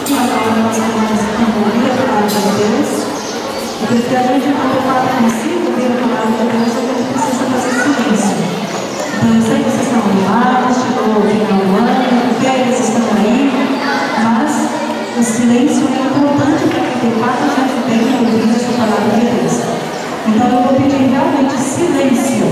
Agora nós vamos então ouvir a palavra de Deus. Porque a gente não prepara consigo ouvir a palavra de Deus, a gente precisa fazer silêncio. Então eu sei que vocês estão animados, chegou o final do ano, férias estão aí, mas o silêncio é importante para que de fato a gente tenha ouvido essa palavra de Deus. Então eu vou pedir realmente silêncio.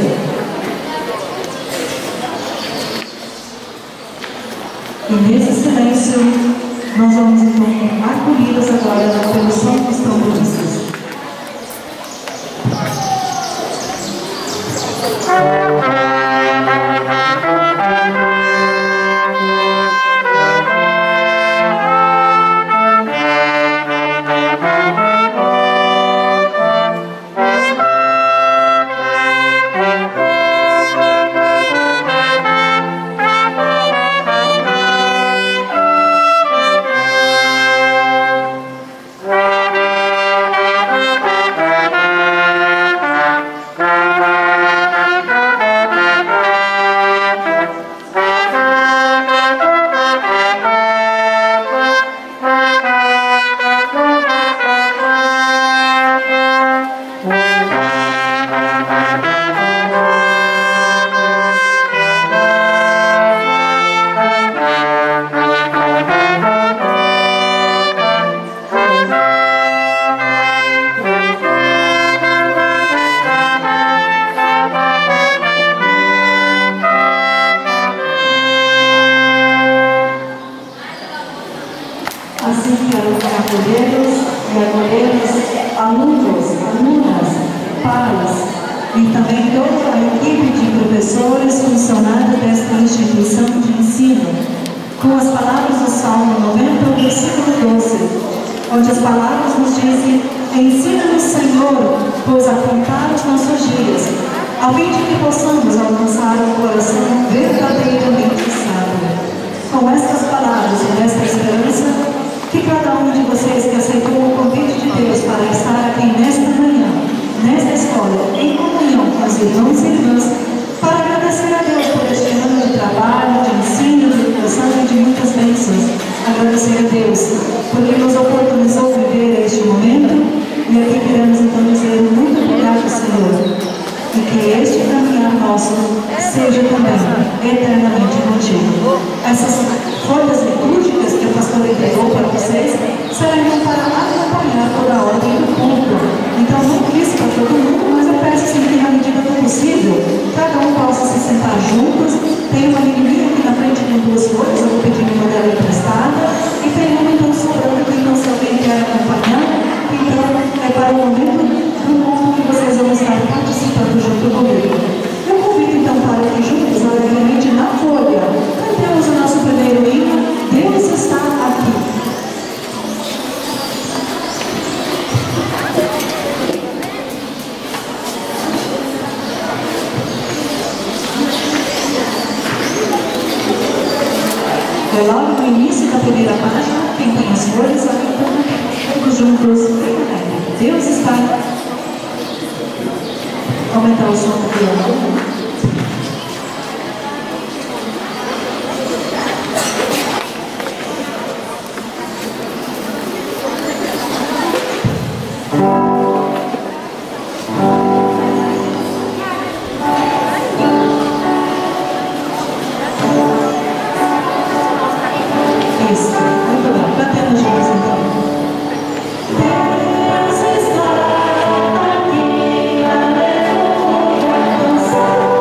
E nesse silêncio, nós vamos então acolhidas agora pelo som dos tamboristas. Assim quero acolhê-los e acolhê-los, alunas, pais e também toda a equipe de professores funcionários desta instituição de ensino, com as palavras do Salmo 90, versículo 12, onde as palavras nos dizem: ensina-nos, Senhor, pois apontar os nossos dias, a fim de que possamos alcançar um coração verdadeiramente sábio. Com estas palavras e nesta esperança, que cada um de vocês que aceitou o convite de Deus para estar aqui nesta manhã, nesta escola, em comunhão com os irmãos e irmãs, para agradecer a Deus por este ano de trabalho, de ensino, de educação e de muitas bênçãos. Agradecer a Deus porque nos oportunizou viver este momento, e aqui queremos então dizer muito obrigado, Senhor, e que este caminhar nosso seja também eternamente contigo. Essas folhas litúrgicas que o pastor entregou para vocês serão para acompanhar toda a ordem do culto. Então não quis para todo mundo, mas eu peço assim, que na medida do possível cada um possa se sentar juntos. Tem uma menininha aqui na frente com duas folhas, eu vou pedir uma dela emprestada, e tem uma então sobrando, então se alguém quer acompanhar, então é para o momento do culto que vocês vão estar participando junto comigo. Eu convido então para que juntos, alegremente na folha, cantemos o nosso primeiro hino, Deus está aqui. É logo no início da primeira página, quem tem as folhas, todos juntos, Deus está aqui. Aumentar o som do violão. Deus está aqui, aleluia,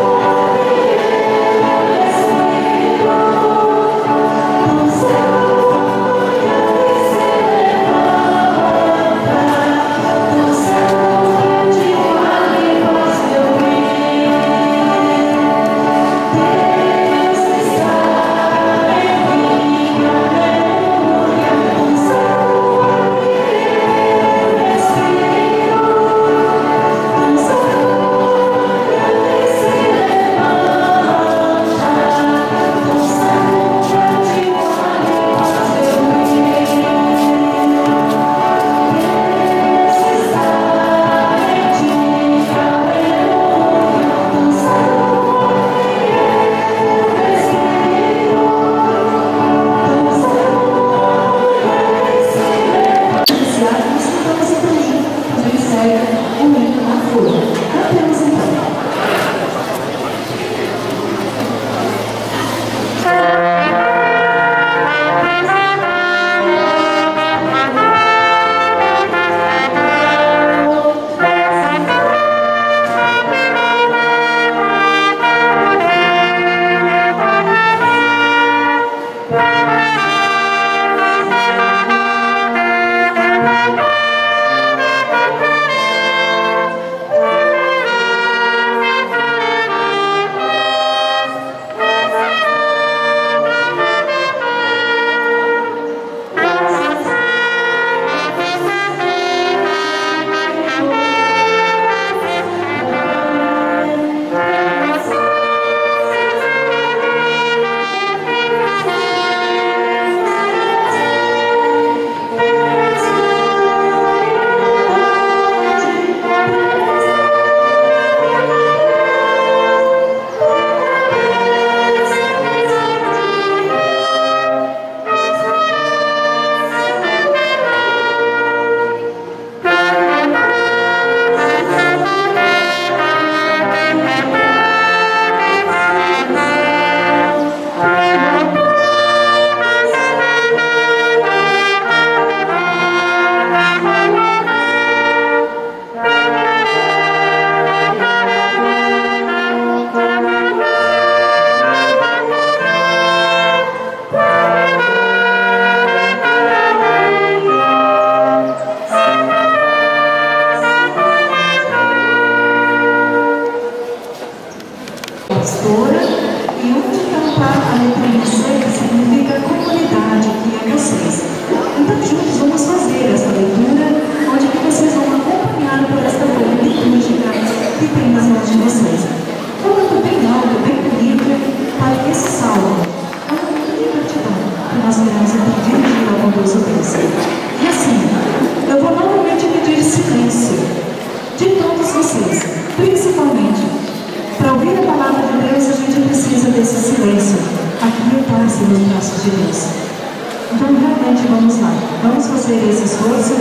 descanse nos braços de Deus. Então, realmente, vamos lá. Vamos fazer esse esforço.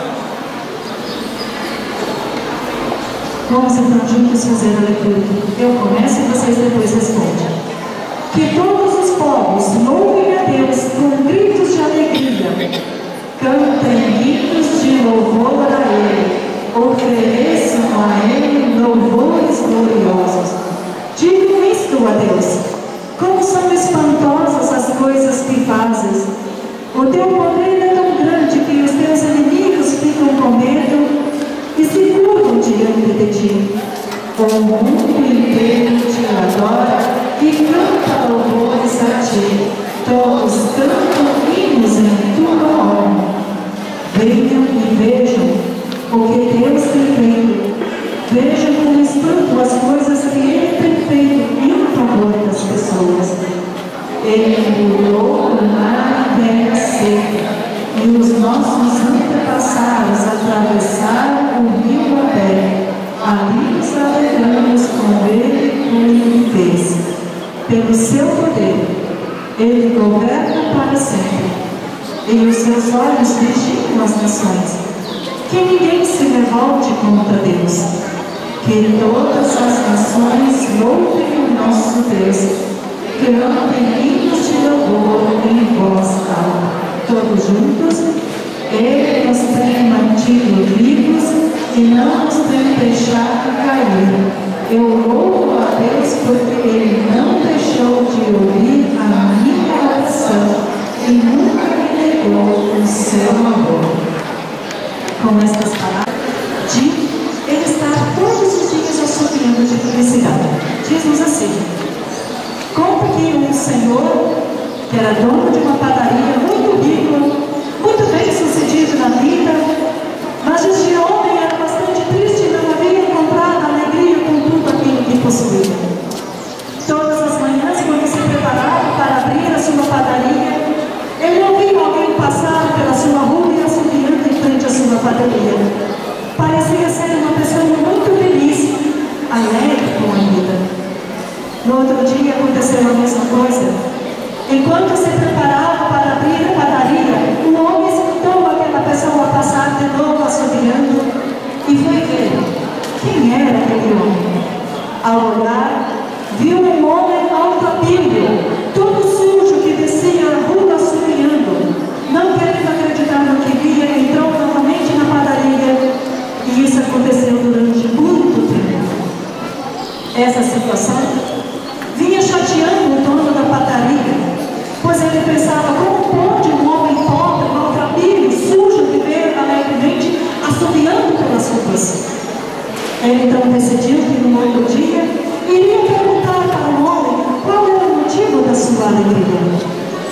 Vamos então juntos fazer a leitura. Eu começo e vocês depois respondem. Que todos os povos louvem a Deus com gritos de alegria. Cantem hinos de louvor a Ele. Ofereçam a Ele louvores gloriosos. Digam isto a Deus. Como são espantosas as coisas que fazes. O teu poder é tão grande que os teus inimigos ficam com medo e se curvam diante de ti. O mundo inteiro te adora e canta louvores a ti. Todos cantam hinos em tua honra. Venham e vejam o que Deus tem feito. Vejam com espanto as coisas que Ele tem feito em favor das pessoas. Ele mudou o mar e terra seca, e os nossos antepassados atravessaram o rio a pé. Ali nos alegramos com Ele como fez. Pelo seu poder, Ele governa para sempre, e os seus olhos vigiam as nações. Que ninguém se revolte contra Deus. Que todas as nações louvem o nosso Deus. Cantem hinos de louvor em voz alta. Todos juntos. Ele nos tem mantido vivos e não nos tem deixado cair. Eu louvo a Deus porque Ele não deixou de ouvir a minha oração e nunca me negou o seu amor. Com estas palavras, Ele está todos os dias assobiando de felicidade. Diz-nos assim: conta que um senhor, que era dono de uma padaria muito rico, muito bem sucedido na vida, mas este homem era bastante triste e não havia encontrado alegria com tudo aquilo que possuía. Todas as manhãs, quando se preparava para abrir a sua padaria, ele ouvia alguém passar pela sua rua e assobiando em frente à sua padaria. Parecia ser uma pessoa muito feliz, alegre com a vida. No outro dia aconteceu a mesma coisa. Enquanto se preparava para abrir a padaria, um homem escutou aquela pessoa passar de novo assobiando e foi ver quem era aquele homem. Ao olhar, viu um homem maltrapilho, todo sujo, que descia a rua assobiando. Não querendo acreditar no que via, entrou novamente na padaria, e isso aconteceu durante muito tempo. Essa situação vinha chateando o dono da padaria, pois ele pensava: como pode um homem pobre, maltrapilho, sujo, viver alegremente assobiando pelas ruas? Ele então decidiu que no outro dia iria perguntar para o homem qual era o motivo da sua alegria.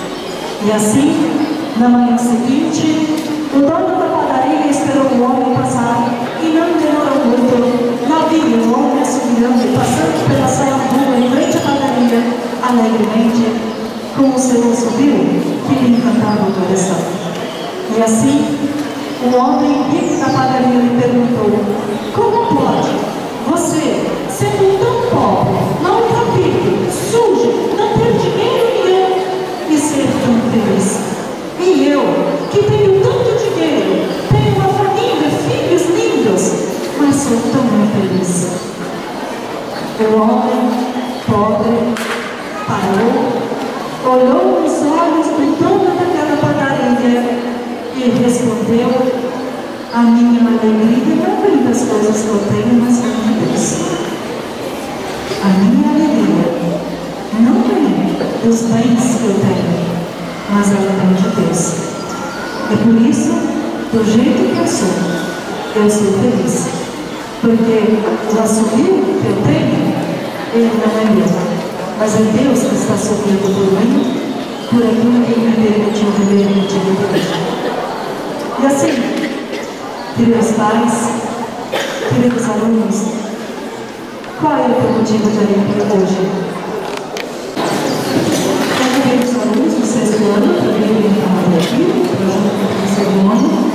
E assim, na manhã seguinte, o dono da padaria esperou o homem passar e não demorou muito. Lá viu o homem assobiando e passando pela sala rua em frente à padaria, alegremente, com o seu assobio que lhe encantava o coração. E assim, o homem rico da padaria lhe perguntou: como pode você, sendo tão pobre, maltrapilho, sujo, não ter dinheiro nenhum e ser tão feliz? E eu, que tenho tanto dinheiro, tenho uma família, filhos lindos, mas sou tão infeliz. O homem pobre parou, olhou nos olhos do dono daquela padaria e respondeu: a minha alegria não vem das coisas que eu tenho, mas vem de Deus. A minha alegria não vem dos bens que eu tenho, mas ela vem de Deus. É por isso, do jeito que eu sou feliz. Porque o assobio que eu tenho, ele não é meu, mas é Deus que está sorrindo por mim, por aquilo que me permitiu viver no dia de hoje. E assim, queridos pais, queridos alunos, qual é o teu motivo de alegria hoje? Queridos alunos do sexto ano, também vem falar aqui, junto com o professor Mônica.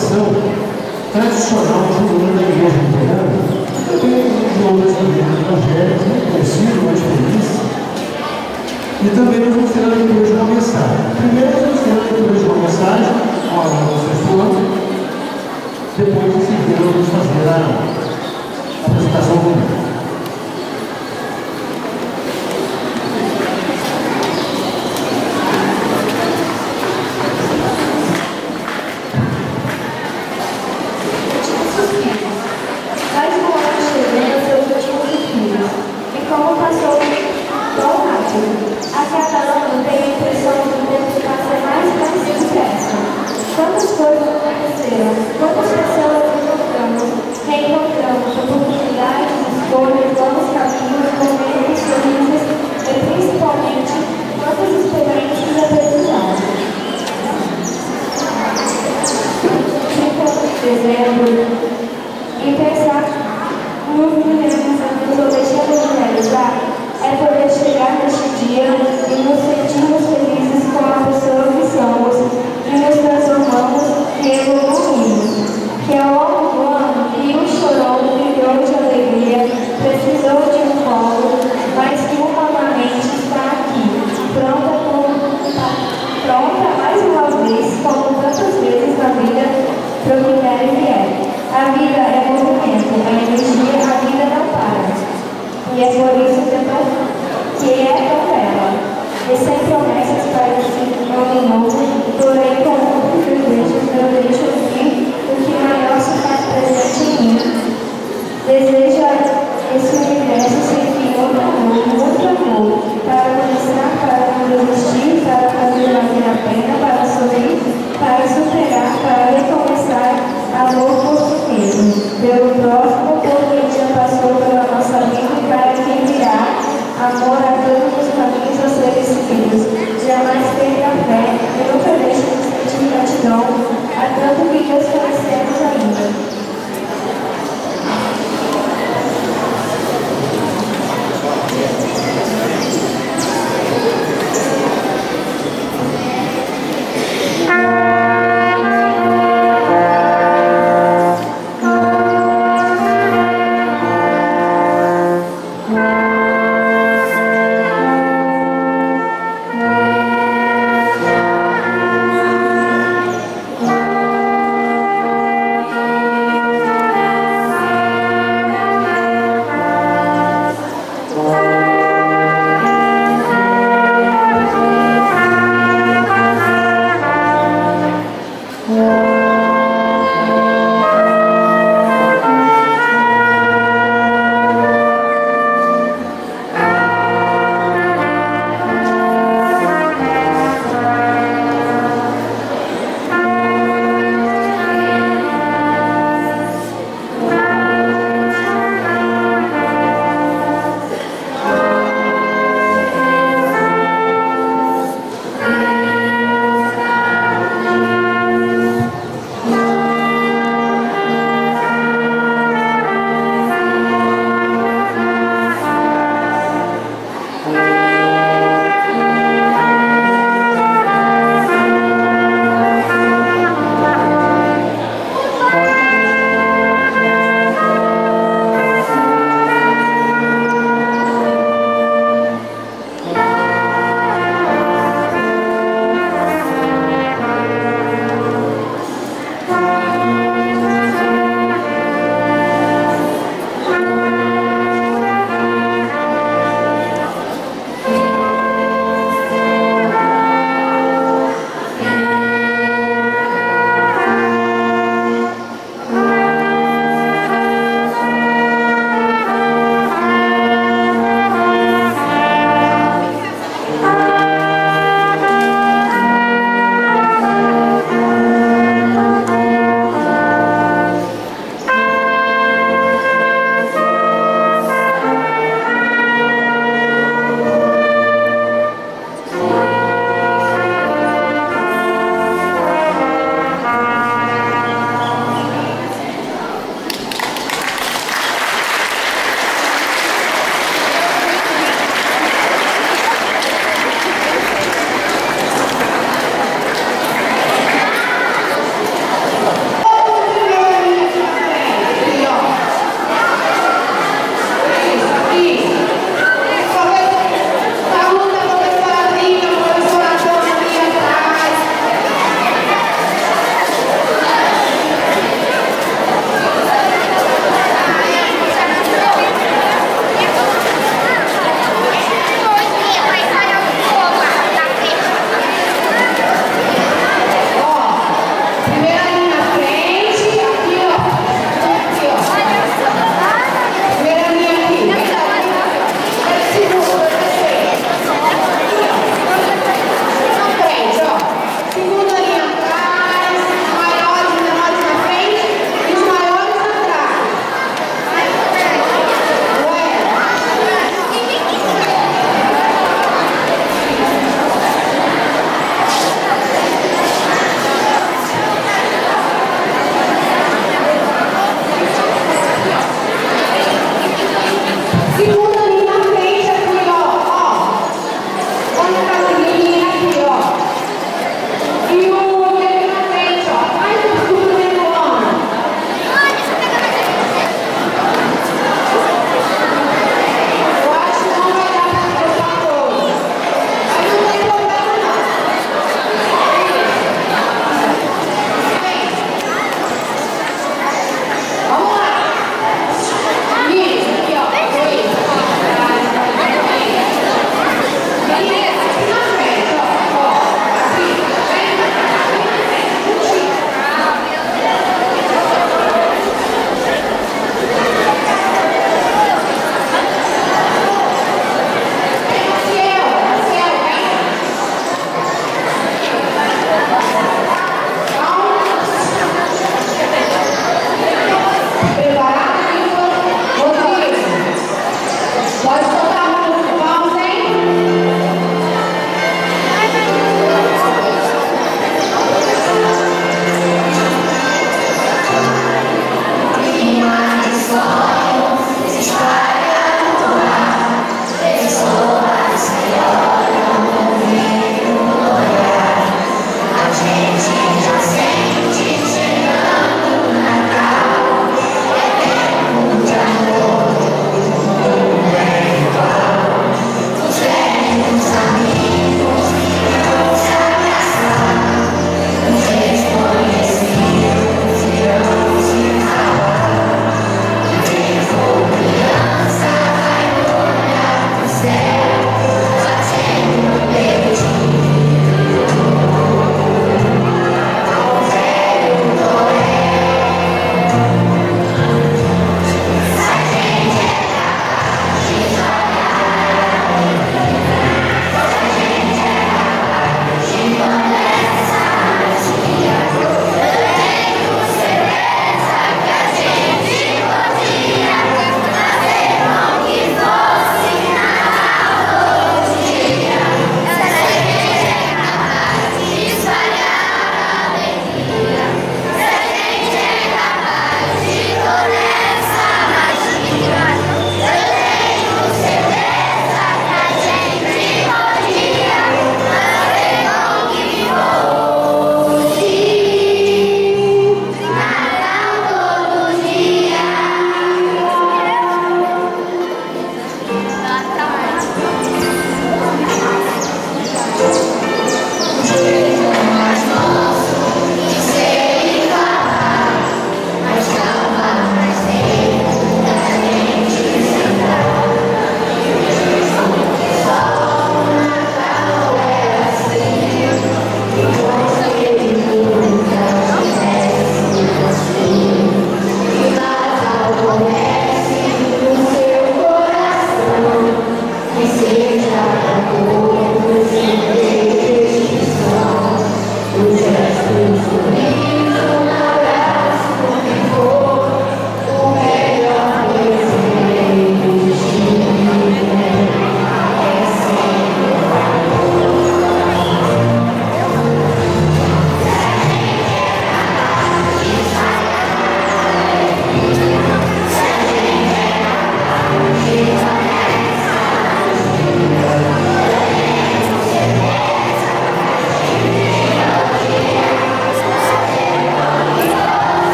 formação tradicional juliana da igreja luterana, também de outras igrejas evangélicas, muito conhecido, mais feliz. E também nós vamos ter a leitura de uma mensagem. Primeiro nós vamos ter a leitura de uma mensagem, com a aula do sexto ano. Depois, em seguida, nós vamos fazer a apresentação do livro. E pensar no que nos objetivos de realizar é poder chegar neste dia e nos sentirmos felizes com a pessoa que somos e nos transformamos e evoluímos. Que ao longo do ano, Rio chorou, brilhou de alegria, precisou de um colo, mas que humanamente está aqui, pronta mais uma vez, como tantas vezes na vida, para o que der e vier. A vida é movimento, a energia, a vida não para. E é por isso que é tão bela. E sem promessas para esse ano novo, porém com muitos desejos, eu deixo aqui o que maior se faz presente em mim. Desejo esse universo sem fim, muito amor, para começar, para não desistir, para fazer valer a pena, para sorrir, para superar, para recomeçar, amor por si mesmo, pelo próximo, por quem já passou pela nossa vida e para quem virá, amor a todos os caminhos a serem seguidos, jamais perca a fé e nunca deixe de sentir gratidão a tanto que Deus conhecemos ainda.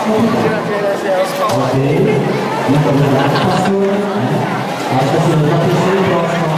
Ok. Muito obrigado, pastor. Acho que a senhora já pensou em próximo.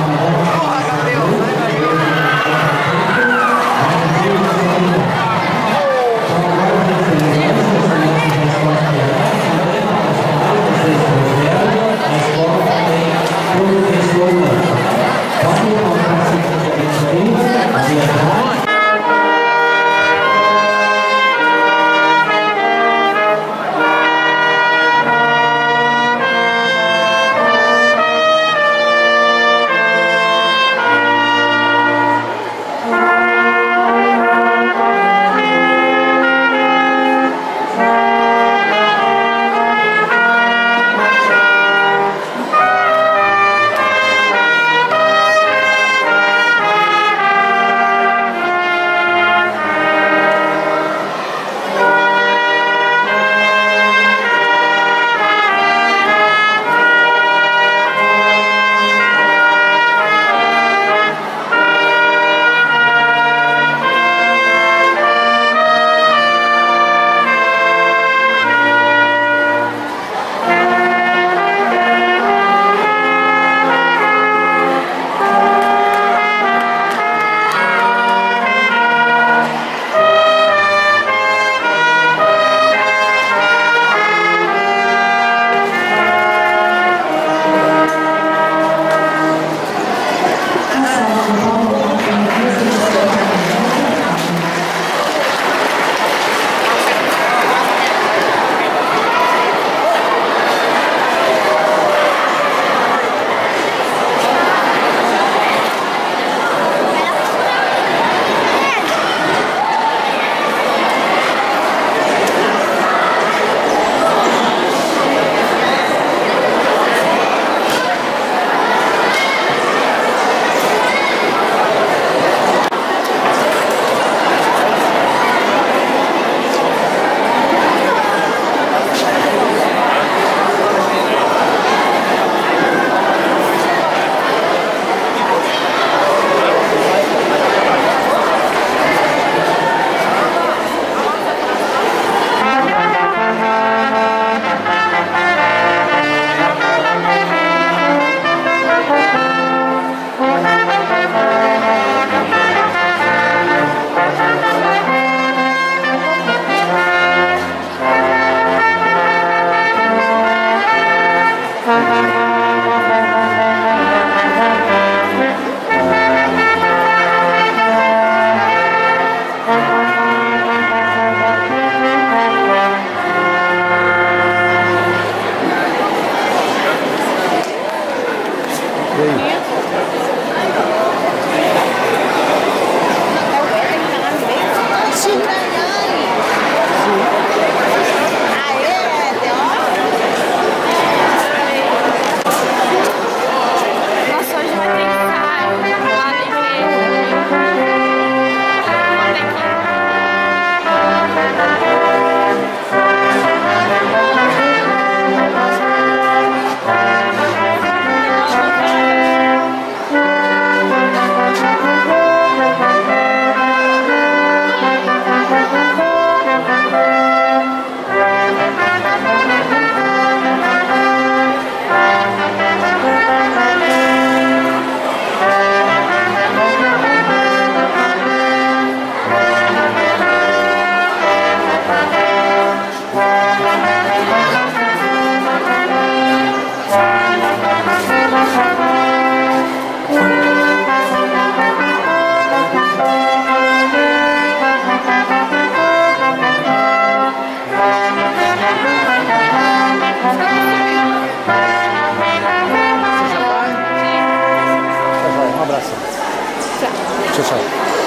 Tchau, tchau.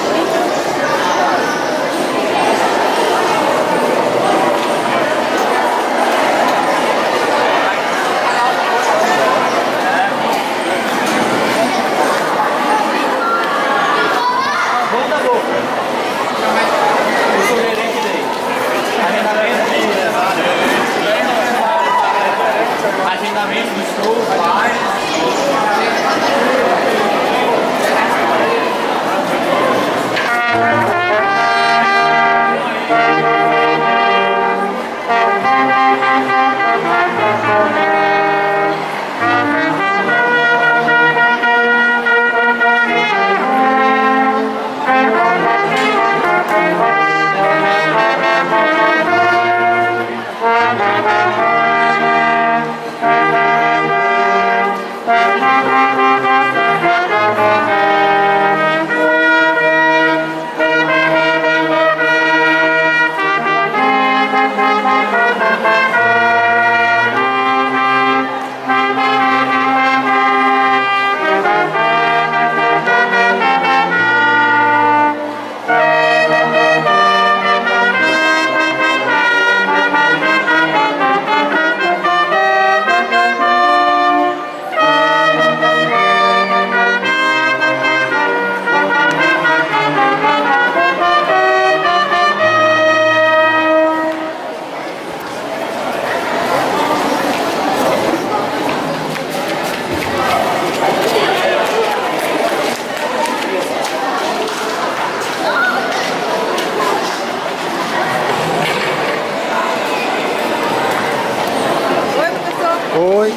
Agendamento do show, vai. Oi.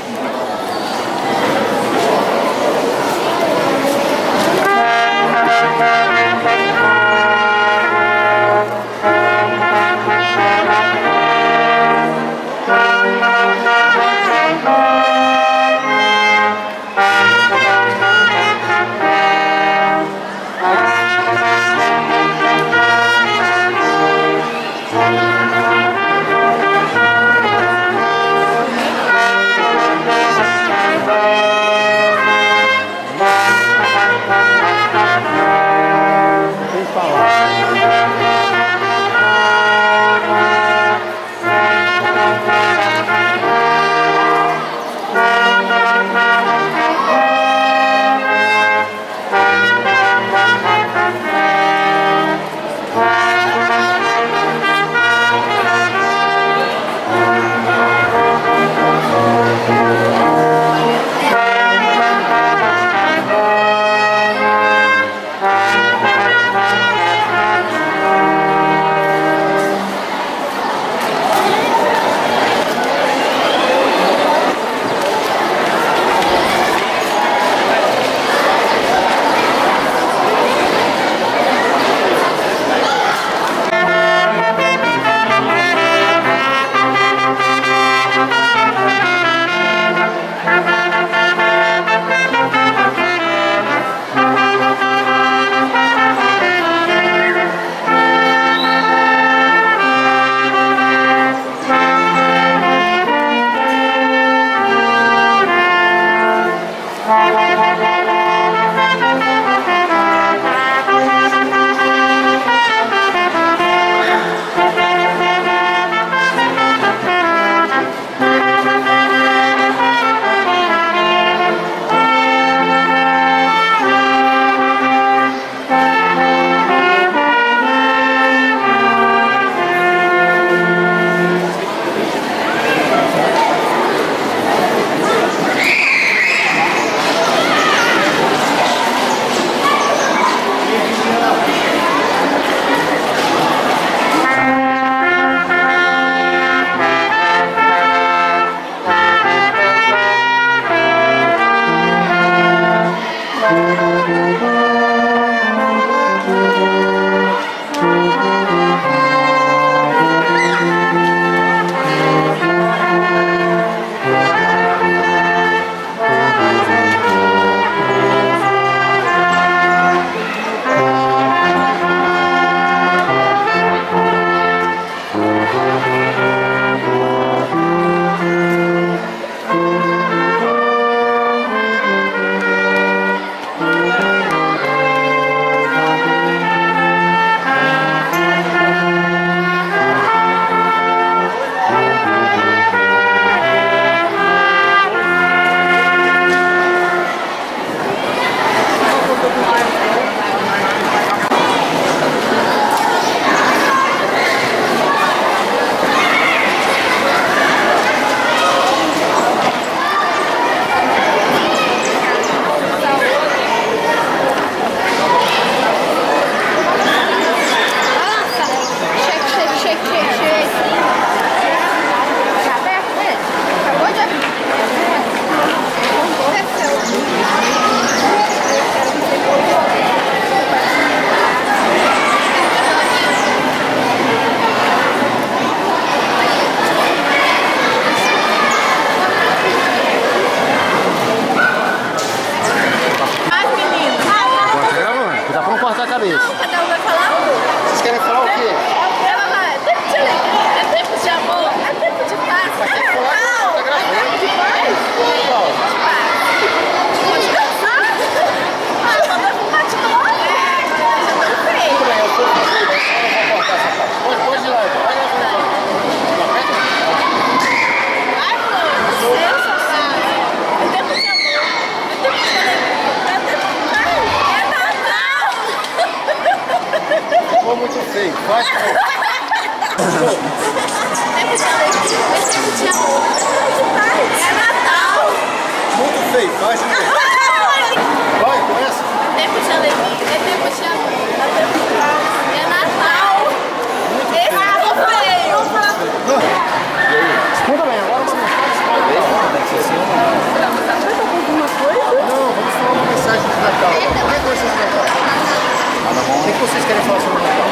Não, vamos falar uma mensagem de Natal. O que é vocês de Natal? O que vocês querem falar sobre o Natal?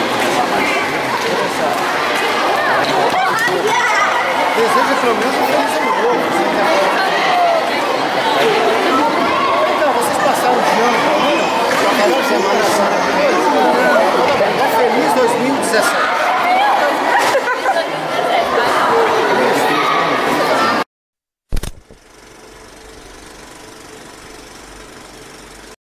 Deseja pelo menos um feliz ano novo. Então, vocês passaram de ano para ano? Semana Santa. Feliz 2017.